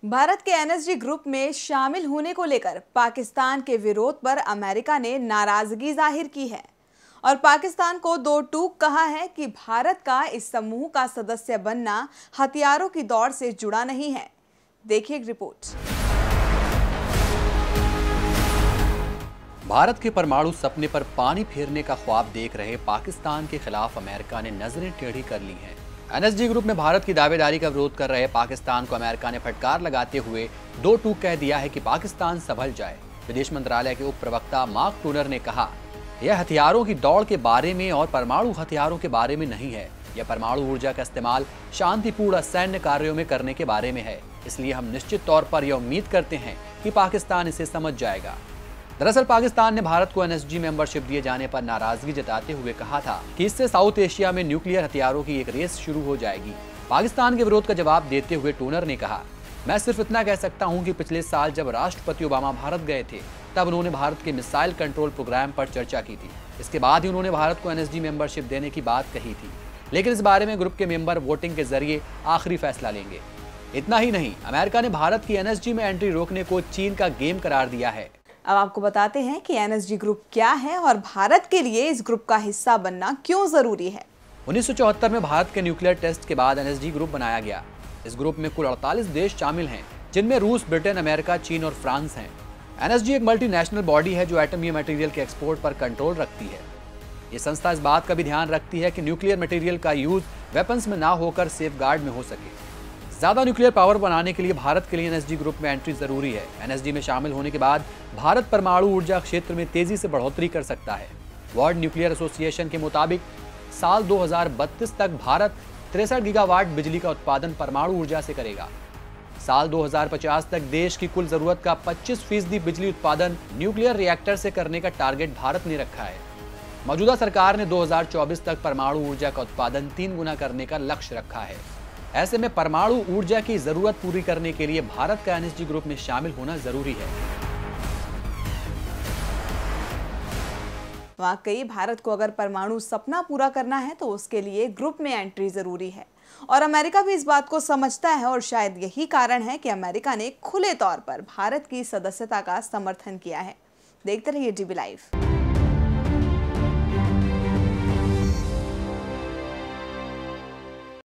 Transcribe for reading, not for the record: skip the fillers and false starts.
भारत के NSG group में शामिल होने को लेकर पाकिस्तान के विरोध पर अमेरिका ने नाराजगी जाहिर की है और पाकिस्तान को दो टूक कहा है कि भारत का इस समूह का सदस्य बनना हथियारों की दौड़ से जुड़ा नहीं है। देखिए एक रिपोर्ट। भारत के परमाणु सपने पर पानी फेरने का ख्वाब देख रहे पाकिस्तान के खिलाफ अमेरिका ने नजरें टेढ़ी कर ली हैं। एनएसजी ग्रुप में भारत की दावेदारी का विरोध कर रहे पाकिस्तान को अमेरिका ने फटकार लगाते हुए दो टूक कह दिया है कि पाकिस्तान संभल जाए। विदेश मंत्रालय के उप प्रवक्ता मार्क टूनर ने कहा, यह हथियारों की दौड़ के बारे में और परमाणु हथियारों के बारे में नहीं है। यह परमाणु ऊर्जा का इस्तेमाल शांतिपूर्ण सैन्य कार्यों में करने के बारे में है। इसलिए हम निश्चित तौर पर यह उम्मीद करते हैं कि पाकिस्तान इसे समझ जाएगा। दरअसल पाकिस्तान ने भारत को एनएसजी मेंबरशिप दिए जाने पर नाराजगी जताते हुए कहा था कि इससे साउथ एशिया में न्यूक्लियर हथियारों की एक रेस शुरू हो जाएगी। पाकिस्तान के विरोध का जवाब देते हुए टूनर ने कहा, मैं सिर्फ इतना कह सकता हूं कि पिछले साल जब राष्ट्रपति ओबामा भारत गए थे तब उन्होंने भारत के मिसाइल कंट्रोल प्रोग्राम पर चर्चा की थी। इसके बाद ही उन्होंने भारत को एनएसजी मेंबरशिप देने की बात कही थी, लेकिन इस बारे में ग्रुप के मेंबर वोटिंग के जरिए आखिरी फैसला लेंगे। इतना ही नहीं, अमेरिका ने भारत की एनएसजी में एंट्री रोकने को चीन का गेम करार दिया है। अब आपको बताते हैं कि एनएसजी ग्रुप क्या है और भारत के लिए इस ग्रुप का हिस्सा बनना क्यों जरूरी है। 1974 में भारत के न्यूक्लियर टेस्ट के बाद एनएसजी ग्रुप बनाया गया। इस ग्रुप में कुल 48 देश शामिल हैं, जिनमें रूस, ब्रिटेन, अमेरिका, चीन और फ्रांस हैं। एनएसजी एक मल्टीनेशनल बॉडी है जो एटमी मटेरियल के एक्सपोर्ट पर कंट्रोल रखती है। ये संस्था इस बात का भी ध्यान रखती है कि न्यूक्लियर मटेरियल का यूज वेपन्स में ना होकर सेफगार्ड में हो सके। ज्यादा न्यूक्लियर पावर बनाने के लिए भारत के लिए एनएसजी ग्रुप में एंट्री जरूरी है। एनएसजी में शामिल होने के बाद भारत परमाणु ऊर्जा क्षेत्र में तेजी से बढ़ोतरी कर सकता है। वर्ल्ड न्यूक्लियर एसोसिएशन के मुताबिक साल 2032 तक भारत 63 गीगावाट बिजली का उत्पादन परमाणु ऊर्जा से करेगा। साल 2050 तक देश की कुल जरूरत का 25% बिजली उत्पादन न्यूक्लियर रिएक्टर से करने का टारगेट भारत ने रखा है। मौजूदा सरकार ने 2024 तक परमाणु ऊर्जा का उत्पादन 3 गुना करने का लक्ष्य रखा है। ऐसे में परमाणु ऊर्जा की जरूरत पूरी करने के लिए भारत का एनएसजी ग्रुप में शामिल होना जरूरी है। वाकई भारत को अगर परमाणु सपना पूरा करना है तो उसके लिए ग्रुप में एंट्री जरूरी है और अमेरिका भी इस बात को समझता है और शायद यही कारण है कि अमेरिका ने खुले तौर पर भारत की सदस्यता का समर्थन किया है। देखते रहिए डीबी लाइव।